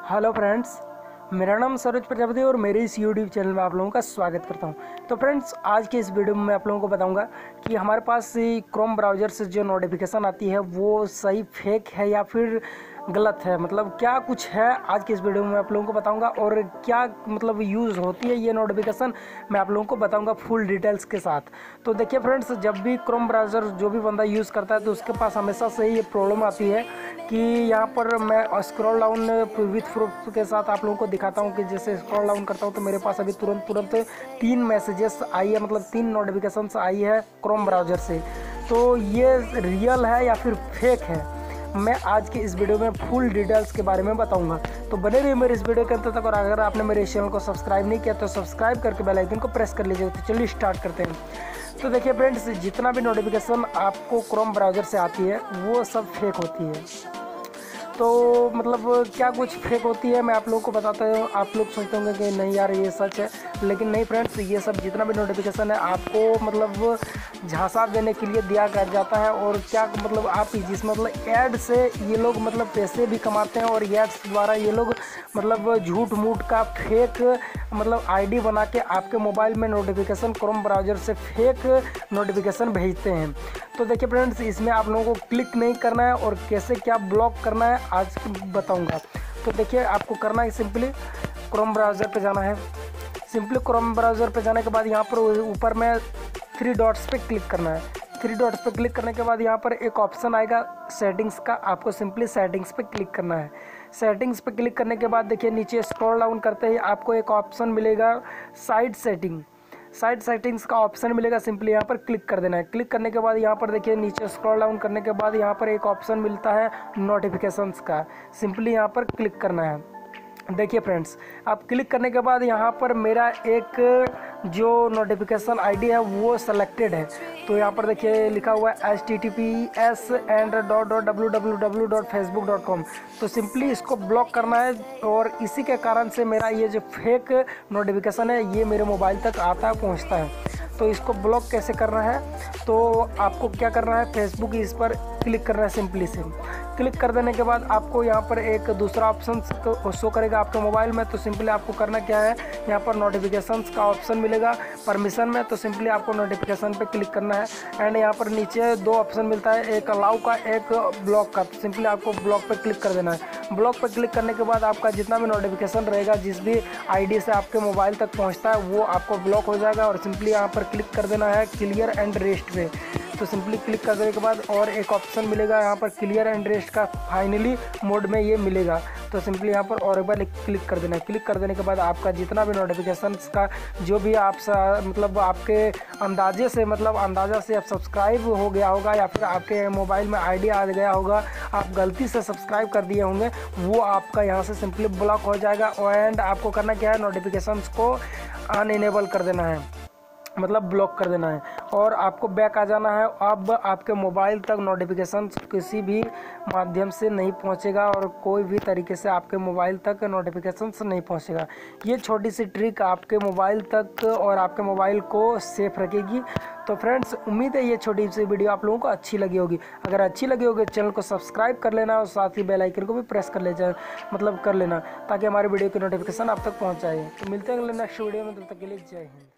Hello friends, मेरा नाम सरोज प्रजापति और मेरे इस यूट्यूब चैनल में आप लोगों का स्वागत करता हूं। तो फ्रेंड्स, आज के इस वीडियो में मैं आप लोगों को बताऊंगा कि हमारे पास क्रोम ब्राउज़र से जो नोटिफिकेशन आती है वो सही फेक है या फिर गलत है, मतलब क्या कुछ है। आज के इस वीडियो में मैं आप लोगों को बताऊंगा और क्या मतलब यूज़ होती है ये नोटिफिकेशन, मैं आप लोगों को बताऊंगा फुल डिटेल्स के साथ। तो देखिए फ्रेंड्स, जब भी क्रोम ब्राउज़र जो भी बंदा यूज़ करता है तो उसके पास हमेशा से ये प्रॉब्लम आती है कि यहाँ पर मैं स्क्रॉल डाउन विथ प्रूफ के साथ आप लोगों को दिखाता हूँ कि जैसे स्क्रॉल डाउन करता हूँ तो मेरे पास अभी तुरंत 3 मैसेजेस आई है, मतलब 3 नोटिफिकेशंस आई है क्रोम ब्राउज़र से। तो ये रियल है या फिर फेक है, मैं आज के इस वीडियो में फुल डिटेल्स के बारे में बताऊंगा। तो बने रहिए मेरे इस वीडियो के अंत तक, और अगर आपने मेरे इस चैनल को सब्सक्राइब नहीं किया तो सब्सक्राइब करके बेल आइकन को प्रेस कर लीजिए। तो चलिए स्टार्ट करते हैं। तो देखिए फ्रेंड्स, जितना भी नोटिफिकेशन आपको क्रोम ब्राउज़र से आती है वो सब फेक होती है। तो मतलब क्या कुछ फेक होती है मैं आप लोगों को बताता हूँ। आप लोग सोचते होंगे कि नहीं यार ये सच है, लेकिन नहीं फ्रेंड्स, ये सब जितना भी नोटिफिकेशन है आपको मतलब झांसा देने के लिए दिया कर जाता है। और क्या मतलब आप जिस मतलब ऐड से ये लोग मतलब पैसे भी कमाते हैं, और एड्स द्वारा ये लोग मतलब झूठ मूठ का फेक मतलब आईडी बना के आपके मोबाइल में नोटिफिकेशन क्रोम ब्राउज़र से फेक नोटिफिकेशन भेजते हैं। तो देखिए फ्रेंड्स, इसमें आप लोगों को क्लिक नहीं करना है और कैसे क्या ब्लॉक करना है आज बताऊंगा। तो देखिए, आपको करना है सिंपली क्रोम ब्राउज़र पे जाना है। सिंपली क्रोम ब्राउज़र पे जाने के बाद यहाँ पर ऊपर में 3 डॉट्स पे क्लिक करना है। 3 डॉट्स पे क्लिक करने के बाद यहाँ पर एक ऑप्शन आएगा सेटिंग्स का, आपको सिंपली सेटिंग्स पे क्लिक करना है। सेटिंग्स पे क्लिक करने के बाद देखिए नीचे स्क्रॉल डाउन करते ही आपको एक ऑप्शन मिलेगा साइड सेटिंग्स का ऑप्शन मिलेगा। सिंपली यहाँ पर क्लिक कर देना है। क्लिक करने के बाद यहाँ पर देखिए नीचे स्क्रॉल डाउन करने के बाद यहाँ पर एक ऑप्शन मिलता है नोटिफिकेशंस का, सिंपली यहाँ पर क्लिक करना है। देखिए फ्रेंड्स, आप क्लिक करने के बाद यहाँ पर मेरा एक जो नोटिफिकेशन आईडी है वो सेलेक्टेड है। तो यहाँ पर देखिए लिखा हुआ है https://www.facebook.com। तो सिंपली इसको ब्लॉक करना है, और इसी के कारण से मेरा ये जो फेक नोटिफिकेशन है ये मेरे मोबाइल तक आता है, पहुँचता है। तो इसको ब्लॉक कैसे करना है, तो आपको क्या करना है, फेसबुक इस पर क्लिक करना है। सिंपली से क्लिक कर देने के बाद आपको यहाँ पर एक दूसरा ऑप्शन शो करेगा आपके मोबाइल में। तो सिंपली आपको करना क्या है, यहाँ पर नोटिफिकेशंस का ऑप्शन मिलेगा परमिशन में। तो सिंपली आपको नोटिफिकेशन पे क्लिक करना है, एंड यहाँ पर नीचे 2 ऑप्शन मिलता है, एक अलाउ का, एक ब्लॉक का। तो सिंपली आपको ब्लॉक पे क्लिक कर देना है। ब्लॉक पे क्लिक करने के बाद आपका जितना भी नोटिफिकेशन रहेगा जिस भी आईडी से आपके मोबाइल तक पहुँचता है वो आपको ब्लॉक हो जाएगा। और सिंपली यहाँ पर क्लिक कर देना है क्लियर एंड रेस्ट पे। तो सिंपली क्लिक कर देने के बाद और एक ऑप्शन मिलेगा यहाँ पर क्लियर एंड रेस्ट का, फाइनली मोड में ये मिलेगा। तो सिंपली यहाँ पर और एक बार क्लिक कर देना है। क्लिक कर देने के बाद आपका जितना भी नोटिफिकेशंस का जो भी आप मतलब आपके अंदाजे से आप सब्सक्राइब हो गया होगा या फिर आपके मोबाइल में आईडी आ गया होगा, आप गलती से सब्सक्राइब कर दिए होंगे, वो आपका यहाँ से सिंपली ब्लॉक हो जाएगा। एंड आपको करना क्या है, नोटिफिकेशंस को अनइनेबल कर देना है, मतलब ब्लॉक कर देना है, और आपको बैक आ जाना है। अब आपके मोबाइल तक नोटिफिकेशन किसी भी माध्यम से नहीं पहुंचेगा, और कोई भी तरीके से आपके मोबाइल तक नोटिफिकेशन नहीं पहुंचेगा। ये छोटी सी ट्रिक आपके मोबाइल तक और आपके मोबाइल को सेफ रखेगी। तो फ्रेंड्स, उम्मीद है ये छोटी सी वीडियो आप लोगों को अच्छी लगी होगी। अगर अच्छी लगी होगी चैनल को सब्सक्राइब कर लेना, और साथ ही बेल आइकन को भी प्रेस कर लेना, ताकि हमारी वीडियो की नोटिफिकेशन आप तक पहुँच जाए। तो मिलते हैं अगले नेक्स्ट वीडियो में, तब तक के लिए जय हिंद।